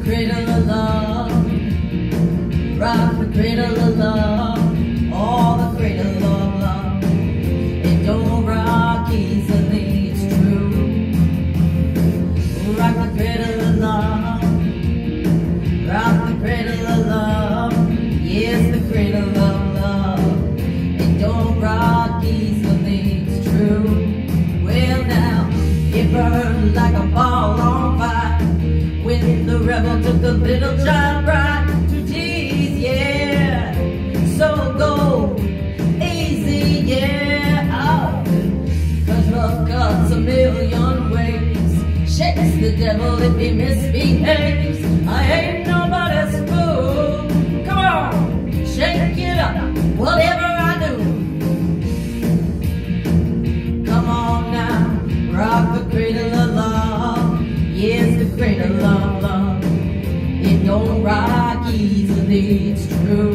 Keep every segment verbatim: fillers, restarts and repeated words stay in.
cradle of love, rock the cradle of love, all the cradle of love. It don't rock easily, it's true. Rock the cradle of love, rock the cradle of love, yes, the cradle of love. It don't rock easily, it's true. Well now, it burned like a ball on fire when the rebel took the little child bride to tease, yeah. So go easy, yeah, oh, 'cause love cuts a million ways, shakes the devil if he misbehaves. I ain't nobody's fool. Come on, shake it up, whatever I do. Come on now, rock the cradle of love, yes, the cradle of love. It don't rock easily, it's true.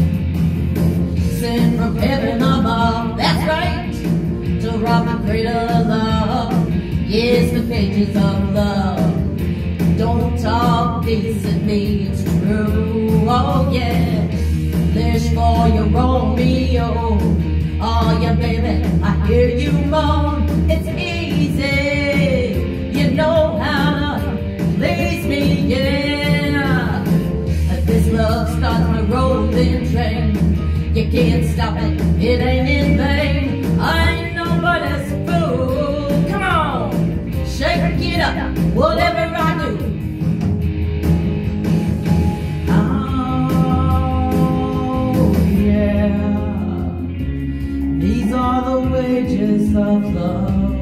Sent from heaven above, that's right, to rock the cradle of love, yes, the pages of love. Don't talk decently, it's true, oh yeah. There's for your Romeo, oh yeah baby, I hear you moan. It's easy, you know how to please me, yeah. This love starts my rolling train, you can't stop it, it ain't in vain. I ain't nobody's fool. Come on, shake it up, whatever I do. Oh yeah, these are the wages of love.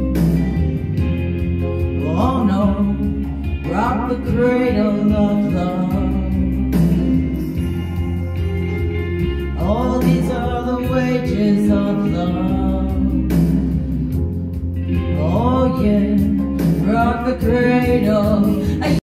Oh no, rock the cradle of love. Oh, these are the wages of love. Oh yeah, rock the cradle.